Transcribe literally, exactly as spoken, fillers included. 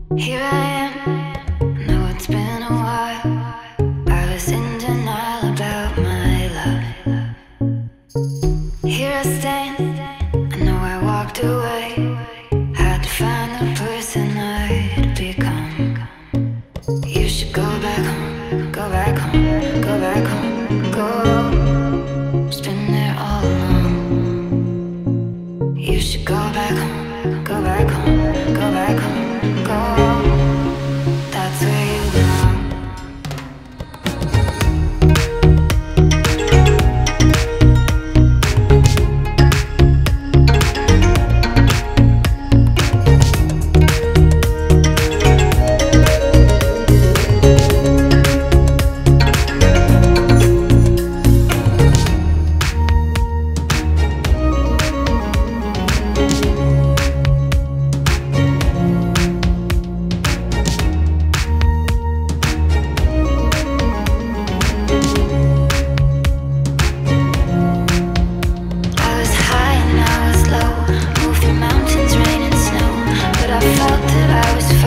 Here I am, know it's been a while. I was in denial about my love. Here I stand, I know I walked away. Had to find the person I'd become. You should go back home, go back home, go back home, go. It's been there all along. You should go back home, go back home, go back home, go. That's where you belong. I felt that I was